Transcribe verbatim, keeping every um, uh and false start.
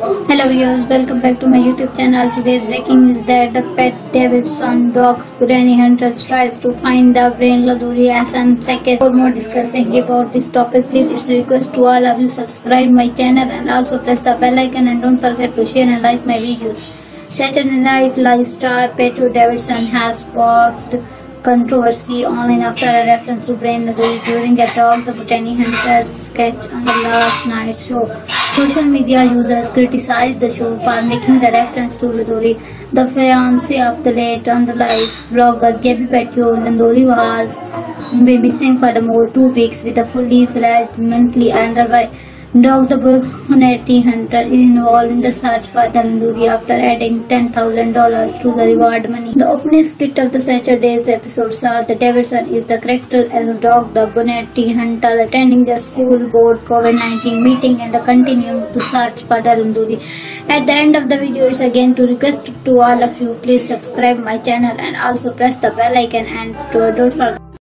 Hello viewers, welcome back to my YouTube channel. Today's breaking news that the pet Davidson dog Purani Hunter tries to find the brain Laduri as I'm second. For more discussing about this topic, please it's a request to all of you subscribe my channel and also press the bell icon and don't forget to share and like my videos. Saturday Night Live star Peter Davidson has sparked controversy online after a reference to brain Laduri during a dog the Purani Hunter sketch on the last night's show. Social media users criticized the show for making the reference to Laduri, the fiancé of the late on the live blogger Gabby Petito. Laduri was been missing for the more two weeks with a fully fledged monthly underway. Dog the Purani Hunter is involved in the search for the Laduri after adding ten thousand dollars to the reward money. The opening skit of the Saturday's episode saw the Davidson is the character as dog the Purani Hunter attending the school board COVID nineteen meeting and continuing to search for the Laduri. At the end of the video, it's again to request to all of you, please subscribe my channel and also press the bell icon and don't forget